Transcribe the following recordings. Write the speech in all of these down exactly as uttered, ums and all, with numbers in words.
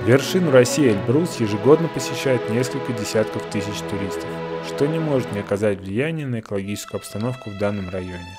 Вершину России Эльбрус ежегодно посещает несколько десятков тысяч туристов, что не может не оказать влияния на экологическую обстановку в данном районе.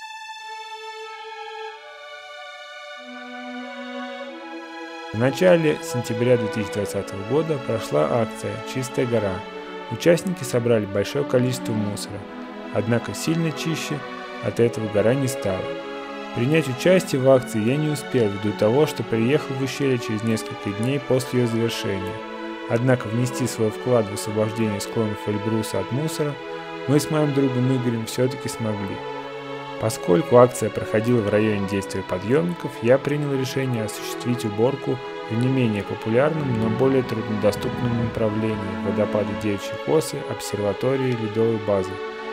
В начале сентября две тысячи двадцатого года прошла акция «Чистая гора». Участники собрали большое количество мусора, однако сильно чище от этого гора не стала. Принять участие в акции я не успел ввиду того, что приехал в ущелье через несколько дней после ее завершения. Однако внести свой вклад в освобождение склонов Эльбруса от мусора мы с моим другом Игорем все-таки смогли. Поскольку акция проходила в районе действия подъемников, я принял решение осуществить уборку в не менее популярном, но более труднодоступном направлении – водопады Девичьей Косы, обсерватории, ледовой базы.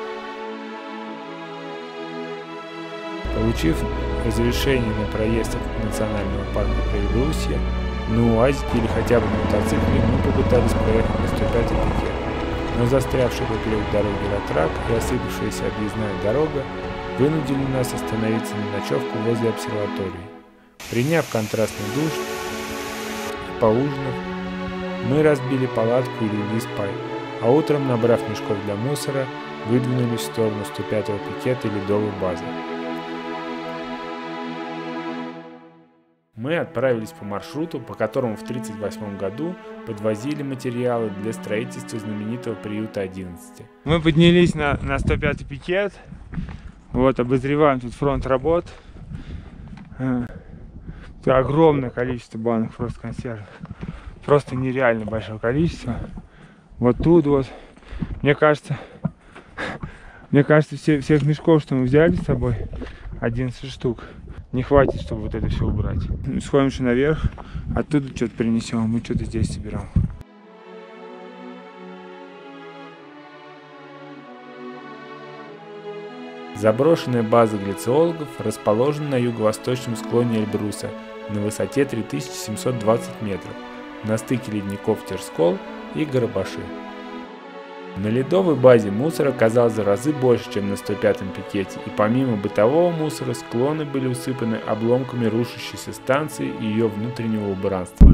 Получив разрешение на проезд от национального парка Эльбрусье, на УАЗике или хотя бы на мотоцикле мы попытались проехать на сто пятый пикет, но застрявший поперек дороги ратрак и осыпавшаяся объездная дорога вынудили нас остановиться на ночевку возле обсерватории. Приняв контрастный душ и поужинав, мы разбили палатку и легли спать, а утром, набрав мешков для мусора, выдвинулись в сторону сто пятого пикета и ледовой базы. Мы отправились по маршруту, по которому в тысяча девятьсот тридцать восьмом году подвозили материалы для строительства знаменитого приюта одиннадцати. Мы поднялись на, на сто пятый пикет. Вот, обозреваем тут фронт работ. Тут огромное количество банок просто консервов. Просто нереально большое количество. Вот тут вот. Мне кажется, мне кажется, все, всех мешков, что мы взяли с собой, одиннадцать штук, не хватит, чтобы вот это все убрать. Сходим еще наверх, оттуда что-то принесем, мы что-то здесь собираем. Заброшенная база гляциологов расположена на юго-восточном склоне Эльбруса на высоте три тысячи семьсот двадцать метров, на стыке ледников Терскол и Горобаши. На ледовой базе мусора оказалось в разы больше, чем на сто пятом пикете, и помимо бытового мусора склоны были усыпаны обломками рушащейся станции и ее внутреннего убранства.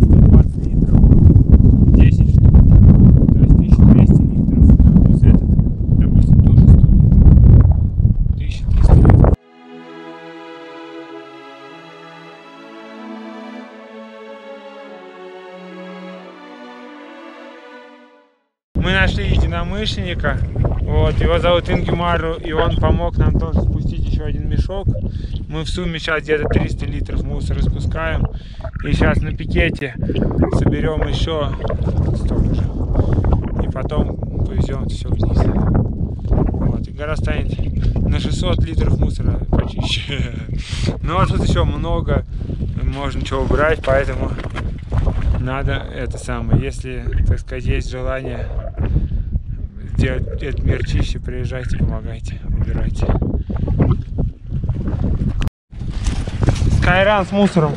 Мы нашли единомышленника, вот, его зовут Ингемару, и он помог нам тоже спустить еще один мешок. Мы в сумме сейчас где-то триста литров мусора спускаем, и сейчас на пикете соберем еще столько же, и потом повезем это все вниз. Вот, и гора станет на шестьсот литров мусора почище. Но тут еще много, можно чего убрать, поэтому надо это самое, если, так сказать, есть желание сделать этот мир чище, приезжайте, помогайте, убирайте. Скайран с мусором.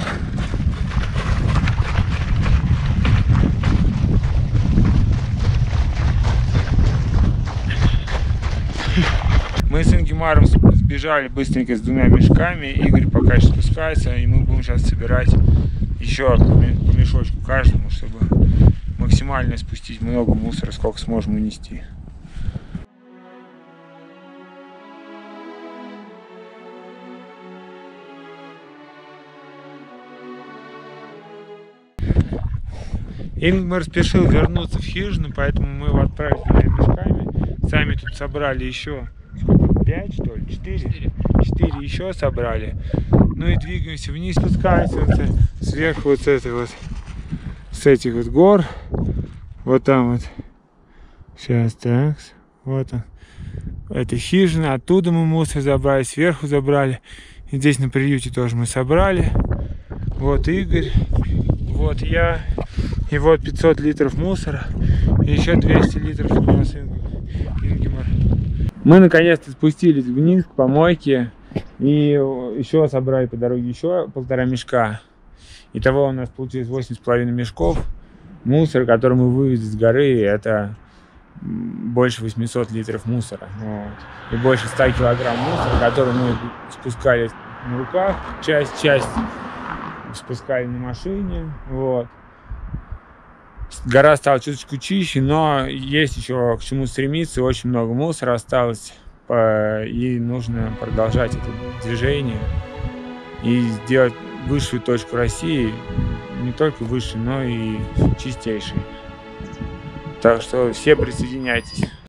Мы с Ингемаром сбежали быстренько с двумя мешками, Игорь пока еще спускается, и мы будем сейчас собирать еще по мешочку каждому, чтобы максимально спустить много мусора, сколько сможем унести. Ингмар спешил вернуться в хижину, поэтому мы его отправили с двумя мешками. Сами тут собрали еще пять, что ли? четыре? четыре еще собрали. Ну и двигаемся вниз, спускаемся вот сверху вот с этой вот, с этих вот гор. Вот там вот. Сейчас, так. Вот он. Это хижина. Оттуда мы мусор забрали, сверху забрали. И здесь на приюте тоже мы собрали. Вот Игорь. Вот я. И вот пятьсот литров мусора. И еще двести литров у нас Ингемар. Мы наконец-то спустились вниз к помойке. И еще собрали по дороге еще полтора мешка. Итого у нас получилось восемь с половиной мешков. Мусор, который мы вывезли с горы, это больше восьмисот литров мусора. Вот. И больше ста килограмм мусора, который мы спускали на руках. Часть, часть спускали на машине. Вот. гора стала чуточку чище, но есть еще к чему стремиться, очень много мусора осталось, и нужно продолжать это движение и сделать высшую точку России, не только выше, но и чистейшей. Так что все присоединяйтесь.